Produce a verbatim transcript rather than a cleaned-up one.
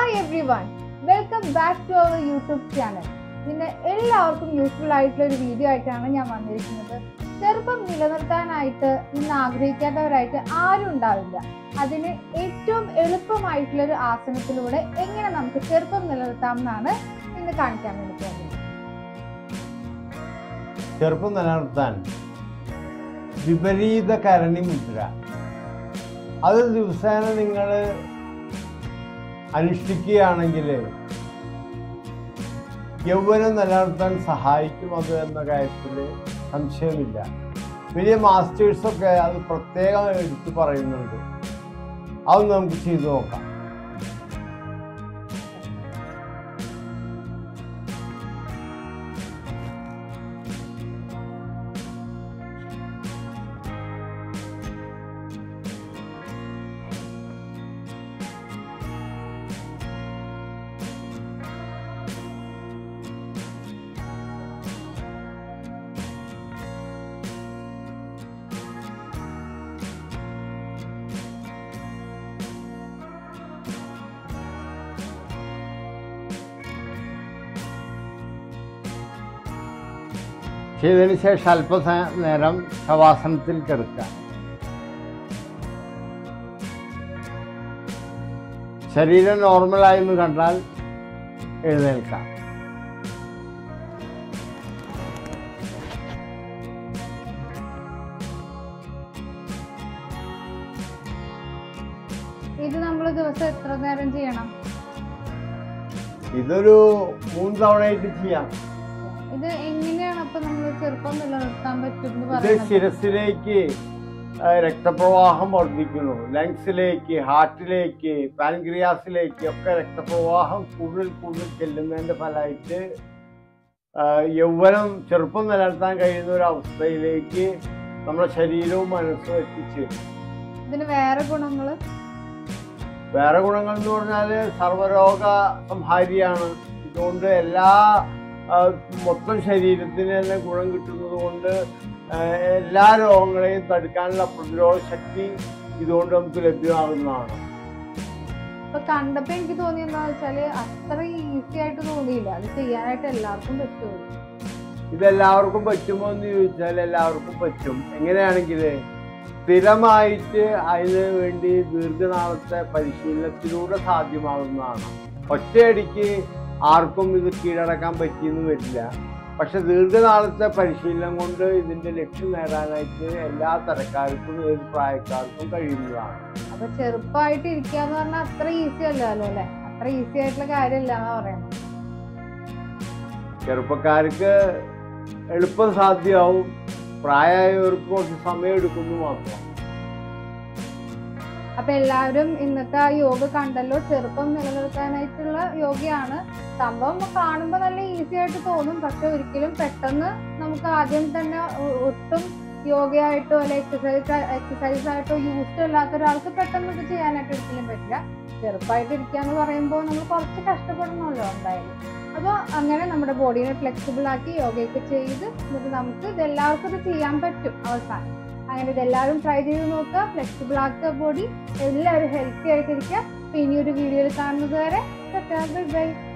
Hi everyone, welcome back to our YouTube channel. ഇന്ന് എല്ലാവർക്കും useful ആയിട്ടുള്ള ഒരു വീഡിയോ ആയിട്ടാണ് ഞാൻ വന്നിരിക്കുന്നത്. ചെറുപ്പം നിലനിർത്താനായിട്ട് ഇന്ന് ആഗ്രഹിക്കാത്തവരായിട്ട് ആരും ഉണ്ടാവില്ല. അതിന് ഏറ്റവും എളുപ്പമായിട്ടുള്ള ഒരു ആസനത്തിലൂടെ എങ്ങനെ നമുക്ക് ചെറുപ്പം നിലനിർത്താം എന്നാണ് ഇന്ന് കാണിക്കാൻ വേണ്ടി പോകുന്നത്. ചെറുപ്പം നിലനിർത്താൻ വിപരീത കരണി മുദ്ര അത് ദിവസേന നിങ്ങൾ അനുഷ്ഠിക്കുകയാണെങ്കിൽ യൗവനം നിലനിർത്താൻ സഹായിക്കും അത് എന്ന കാര്യത്തിൽ സംശയമില്ല. വലിയ മാസ്റ്റേഴ്സൊക്കെ അത് പ്രത്യേകം എടുത്തു പറയുന്നുണ്ട്. അത് നമുക്ക് ചെയ്തു നോക്കാം. ചെയ്തതിന് ശേഷം അല്പനേരം ശവാസനത്തിൽ കിടക്കുക. ശരീരം നോർമലായി എന്ന് കണ്ടാൽ എഴുന്നേൽക്കാം. ഇത് നമ്മൾ ദിവസം എത്ര നേരം ചെയ്യണം? ഇതൊരു മൂന്ന് തവണയായിട്ട് ചെയ്യാം. ഇത് എങ്ങനെയാണ് അപ്പൊ നമ്മൾ ചെറുപ്പം നിലനിർത്താൻ പറ്റും? ഇത് ശിരസിലേക്ക് രക്തപ്രവാഹം വർദ്ധിക്കുന്നു. ലങ്സിലേക്ക്, ഹാർട്ടിലേക്ക്, പാൻക്രിയാസിലേക്ക് ഒക്കെ രക്തപ്രവാഹം കൂടുതൽ കൂടുതൽ ചെല്ലുന്നതിൻ്റെ ഫലമായിട്ട് യൗവനം ചെറുപ്പം നിലനിർത്താൻ കഴിയുന്ന ഒരു അവസ്ഥയിലേക്ക് നമ്മുടെ ശരീരവും മനസ്സും എത്തിച്ചേരും. ഇതിന് വേറെ ഗുണങ്ങൾ വേറെ ഗുണങ്ങൾ എന്ന് പറഞ്ഞാൽ സർവ്വരോഗ സംഹാരിയാണ്. ഇതുകൊണ്ട് എല്ലാ മൊത്തം ശരീരത്തിന് തന്നെ ഗുണം കിട്ടുന്നത് കൊണ്ട് എല്ലാ രോഗങ്ങളെയും തടുക്കാനുള്ള പ്രതിരോധ ശക്തി ഇതുകൊണ്ട് നമുക്ക് ലഭ്യമാകുന്നതാണ്. ഇപ്പൊ കണ്ടപ്പോ എനിക്ക് തോന്നി എന്താ വെച്ചാല് അത്ര ഈസി ആയിട്ട് തോന്നിയില്ല. അത് ചെയ്യാനായിട്ട് എല്ലാവർക്കും പറ്റുമോ? ഇതെല്ലാവർക്കും പറ്റുമോ എന്ന് ചോദിച്ചാൽ എല്ലാവർക്കും പറ്റും. എങ്ങനെയാണെങ്കിൽ സ്ഥിരമായിട്ട് അതിന് വേണ്ടി ദീർഘനാളത്തെ പരിശീലനത്തിലൂടെ സാധ്യമാകുന്നതാണ്. ഒറ്റയടിക്ക് ആർക്കും ഇത് കീഴടക്കാൻ പറ്റിയെന്ന് വരില്ല. പക്ഷെ ദീർഘനാളത്തെ പരിശീലനം കൊണ്ട് ഇതിന്റെ ലക്ഷ്യം നേടാനായിട്ട് എല്ലാ തരക്കാർക്കും ഏത് പ്രായക്കാർക്കും കഴിയുന്നതാണ്. അപ്പൊ ചെറുപ്പമായിട്ട് ഇരിക്കുക എന്ന് പറഞ്ഞാൽ അത്ര ഈസി അല്ലല്ലോ അല്ലെ? അത്ര ഈസി ആയിട്ടുള്ള കാര്യമല്ല എന്നാ പറയുന്നത്. ചെറുപ്പക്കാർക്ക് എളുപ്പം സാധ്യമാവും, പ്രായമായവർക്ക് കുറച്ച് സമയം എടുക്കുന്നു മാത്രം. അപ്പൊ എല്ലാവരും ഇന്നത്തെ ആ യോഗ കണ്ടല്ലോ. ചെറുപ്പം നിലനിർത്താനായിട്ടുള്ള യോഗയാണ്. സംഭവം കാണുമ്പോ നല്ല ഈസി ആയിട്ട് തോന്നും. പക്ഷെ ഒരിക്കലും പെട്ടെന്ന് നമുക്ക് ആദ്യം തന്നെ ഒട്ടും യോഗയായിട്ടോ അല്ലെ എക്സസൈസ് എക്സസൈസ് ആയിട്ടോ യൂസ്ഡ് അല്ലാത്ത ഒരാൾക്ക് പെട്ടെന്ന് ഇത് ചെയ്യാനായിട്ട് ഒരിക്കലും പറ്റില്ല. ചെറുപ്പമായിട്ട് ഇരിക്കുക എന്ന് പറയുമ്പോൾ നമ്മൾ കുറച്ച് കഷ്ടപ്പെടണമല്ലോ എന്തായാലും. അപ്പോൾ അങ്ങനെ നമ്മുടെ ബോഡീനെ ഫ്ലെക്സിബിൾ ആക്കി യോഗയൊക്കെ ചെയ്ത് എന്നിട്ട് നമുക്ക് ഇതെല്ലാവർക്കും ഇത് ചെയ്യാൻ പറ്റും അവസാനം. അങ്ങനെ ഇതെല്ലാവരും ട്രൈ ചെയ്ത് നോക്കുക. ഫ്ലെക്സിബിൾ ആക്കുക ബോഡി. എല്ലാവരും ഹെൽത്തി ആയിട്ടിരിക്കുക. അപ്പോൾ ഇനിയൊരു വീഡിയോയിൽ കാണുന്നത് വരെ ബൈ ബൈ.